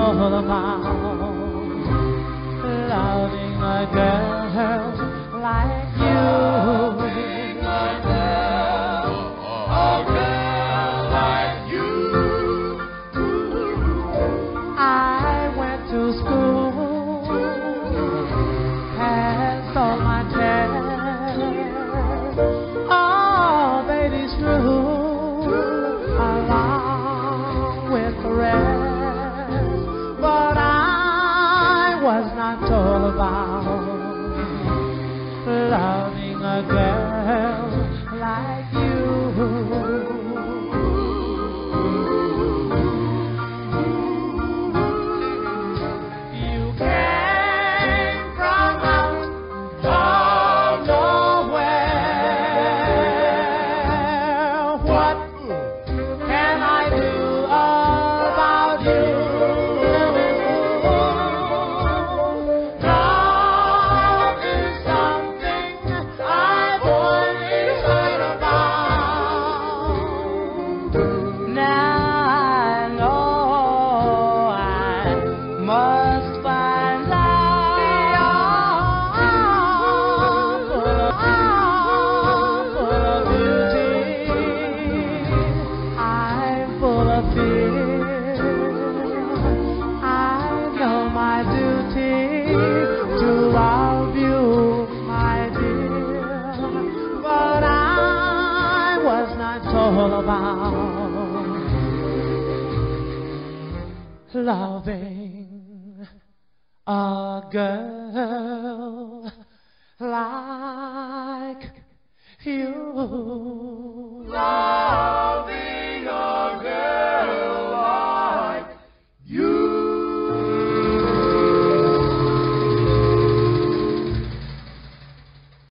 all about loving a girl like you. I went to school, passed all my tests. Oh, baby's true, along with the rest. But I was not told about loving a girl like you. All about loving a girl like you.